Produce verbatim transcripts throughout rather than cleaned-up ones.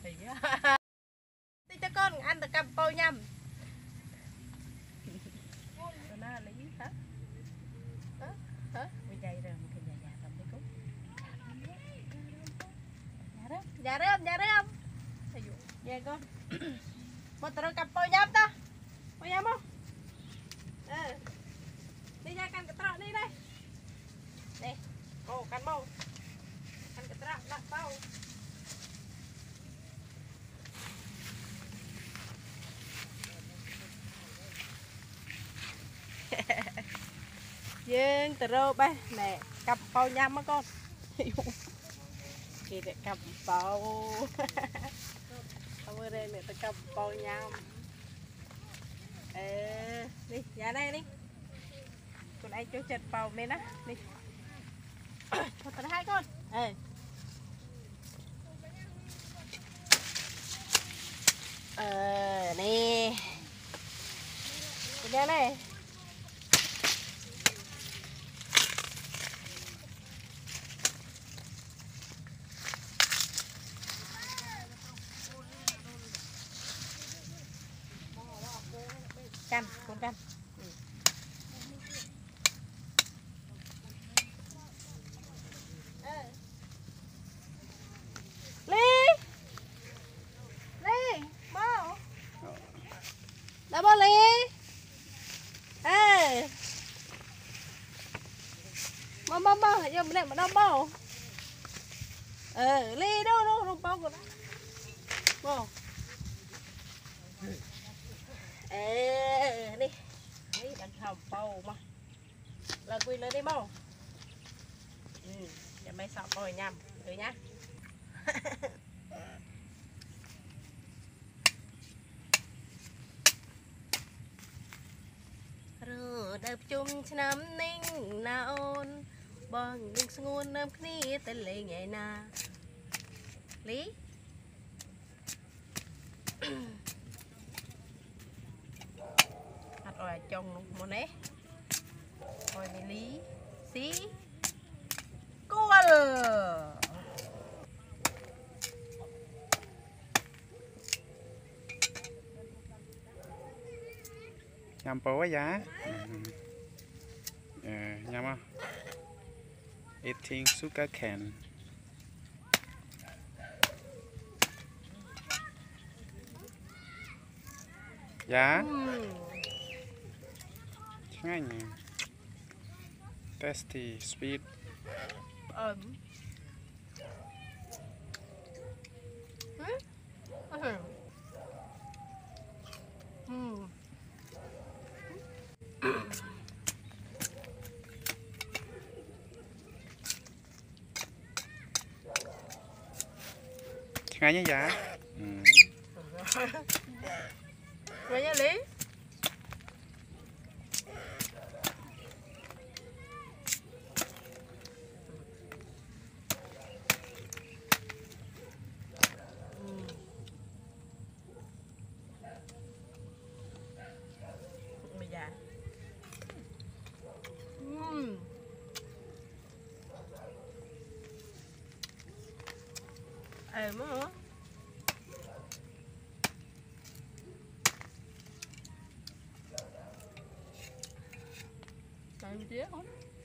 thì đi cho con ăn được cầm bao nhầm nó lấy hả hả hả bị dày rồi cái nhà nhà cầm đi cút nhà đó nhà đó nhà đó thầy dụ về con một tờ cầm bao nhầm ta bao nhầm không ừ. Đi ra căn cái trọ đi đây đây ô căn bao căn cái trọ đặt bao dương từ rô bay nè cặp bao nhâm á con thì để cặp bao không ở đây này tôi cặp bao nhâm ê đi ra đây đi con anh cho chật bao lên á đi cho tao hai con ê ờ nè ra đây canh con canh ừ. À. Ly Ly bao đã bao Ly ê bao bao bao giờ mình làm đâu bao ờ Ly đâu đâu đâu bao của nó bao ê đi đi đang hầm bầu mà là quy lên đi bầu ừ để mấy sọ bầu nhầm rồi nhá rồi đập chung năm ninh na ôn bằng đừng ngôn năm kia tên lấy ngày na lý rồi trồng một nế rồi mình lý xí cua nhằm bố quá giá nhằm không eating sugar cane giá ngay nhỉ tasty sweet ẩm ngay nhá giá ngay nhá Lý ê má hả làm gì không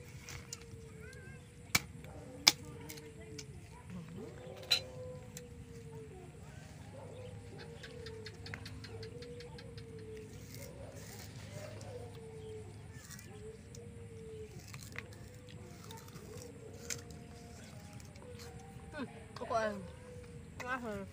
có coi quá hờ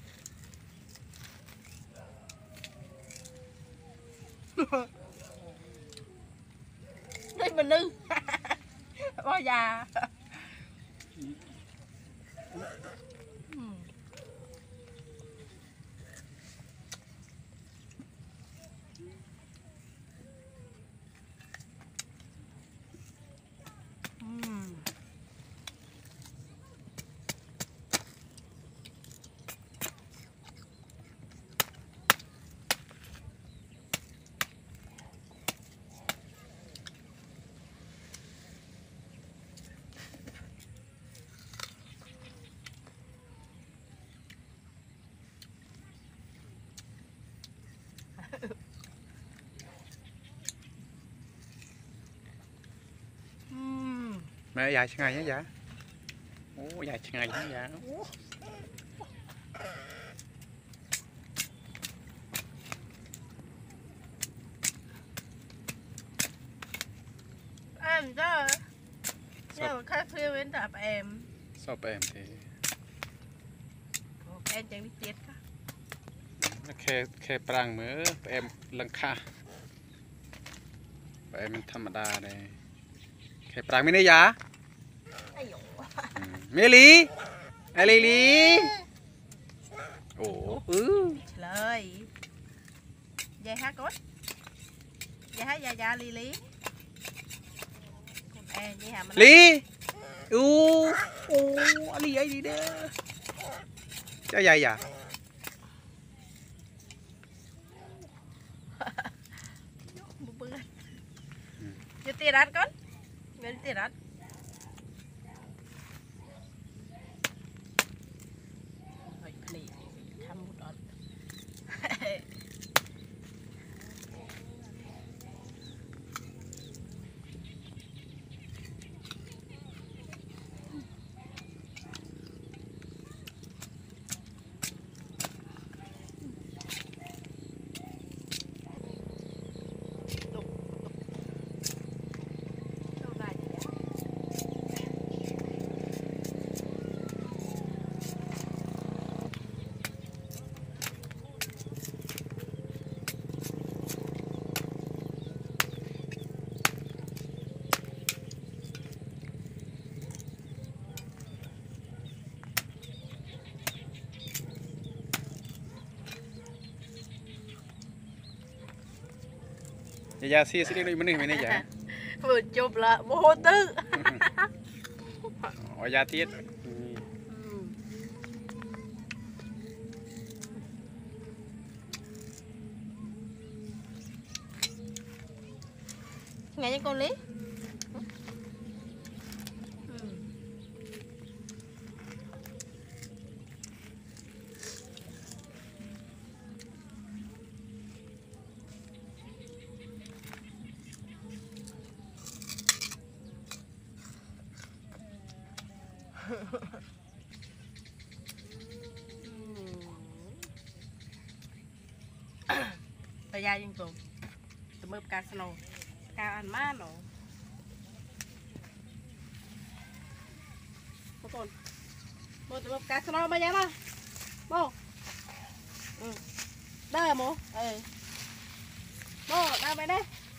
đây mình nư bao già mà dài ngày nhá giá ô dài ngày nhá giá em cho nhưng mà khách phiêu đến đạp em sao em thì em chẳng biết chết cả แค่แค่ปรางมือแอมลังค่าแอมมันธรรมดาเลยแค่ปรางไม่ได้ยา ai dụ เมลีไอลีลีโอ้อือ lời dây hát cốt dây hát da da li lý em đi hàm ลีอู้โอ้อะไรไอ้ดีเด้อเจ้าใหญ่ยา cho tiền ăn con lên tiền ăn rồi lì thăm một đợt ยาซีสิเล็กๆมันนี่ไม่ได้ยา vừa chụp là vô tư อ๋อยาเทียด nghe những con lý thời gian dân tùng tụi mơ cá snow cá ăn mát nó một con một tụi mơ cá snow bao nhiêu mà bố ừ đây là mố ừ bố đâu vậy đây